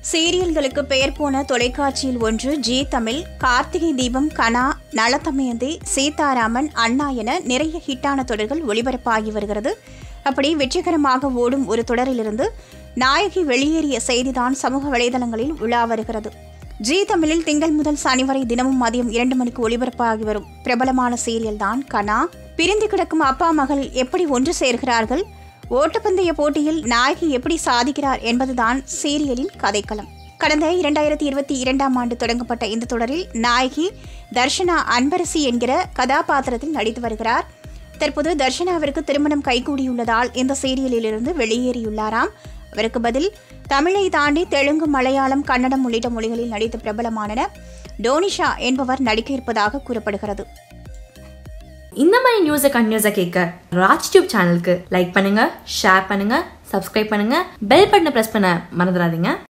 சீரியல்களுக்கு பெயர் போன தொலைக்காட்சியில் ஒன்று ஜி தமிழ். கார்த்திகை தீபம், கனா, நலதமயந்தி, சீதாராமன், அண்ணா என நிறைய ஹிட்டான தொடர்கள் ஒளிபரப்பாகி வருகிறது. அப்படி வெற்றிகரமாக ஓடும் ஒரு தொடரிலிருந்து நாயகி வெளியேறிய செய்திதான் சமூக வலைதளங்களில் உலா வருகிறது. ஜி தமிழில் திங்கள் முதல் சனி வரை தினமும் மதியம் 2 மணிக்கு ஒளிபரப்பாகி வரும் பிரபலமான சீரியல் தான் கனா. பிரிந்து கிடக்கும் அப்பா மகள் எப்படி ஒன்று சேர்கிறார்கள், ஓட்டப்பந்தய போட்டியில் நாயகி எப்படி சாதிக்கிறார் என்பதுதான் சீரியலின் கதைக்களம். கடந்த 2022ஆம் ஆண்டு தொடங்கப்பட்ட இந்த தொடரில் நாயகி தர்ஷனா அன்பரசி என்கிற கதாபாத்திரத்தில் நடித்து வருகிறார். தற்போது தர்ஷனாவிற்கு திருமணம் கைகூடியுள்ளதால் இந்த சீரியலிலிருந்து வெளியேறியுள்ளாராம். அவருக்கு பதில் தமிழை தாண்டி தெலுங்கு, மலையாளம், கன்னடம் உள்ளிட்ட மொழிகளில் நடித்த பிரபலமான டோனிஷா என்பவர் நடிக்க இருப்பதாக கூறப்படுகிறது. இந்த மாதிரி நியூஸை கண்டினியூஸா கேட்க ராஜ் டியூப் சேனலுக்கு லைக் பண்ணுங்க, ஷேர் பண்ணுங்க, சப்ஸ்கிரைப் பண்ணுங்க, பெல் பட்டனை பிரஸ் பண்ண மறந்துடாதீங்க.